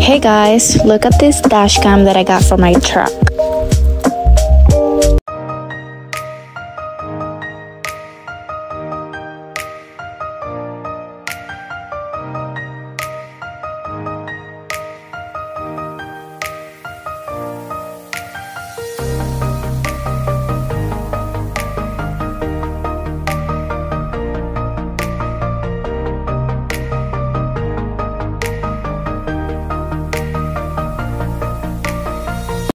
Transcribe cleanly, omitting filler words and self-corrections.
Hey guys, look at this dash cam that I got for my truck.